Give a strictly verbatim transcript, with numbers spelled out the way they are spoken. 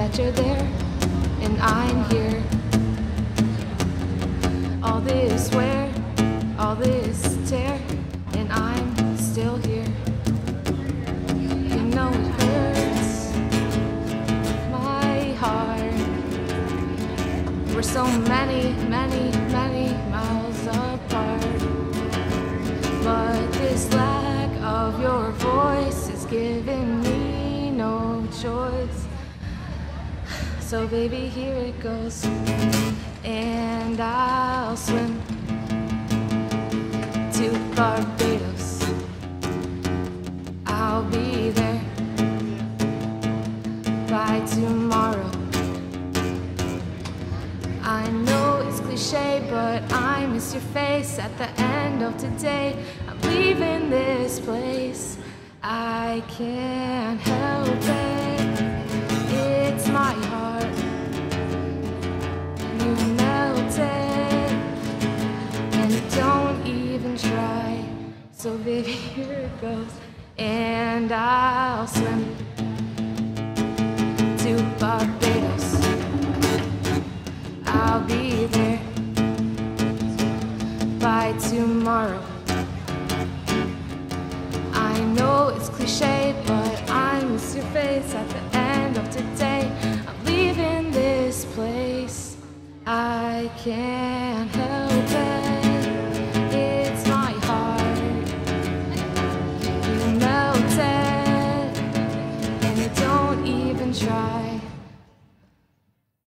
that you're there and I'm here. All this wear, all this tear, and I'm still here. You know it hurts my heart. We're so many, many, many miles apart, but this lack of your voice is giving me no choice. So baby, here it goes, and I'll swim to Barbados. I'll be there by tomorrow. I know it's cliche, but I miss your face at the end of today. I'm leaving this place, I can't help it. It's my heart, and you melt it, and you don't even try. So baby, here it goes, and I'll swim to Barbados.